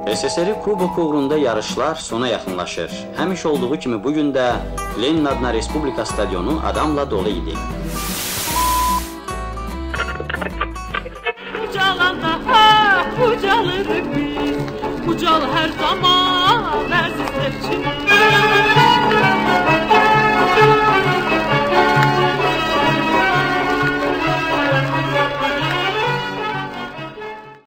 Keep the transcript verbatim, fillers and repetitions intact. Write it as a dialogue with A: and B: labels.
A: S S R Kuboku uğrunda yarışlar sona yaxınlaşır. Həmiş olduğu kimi bugün də Lenin adına Respublika stadionu adamla dolu idi.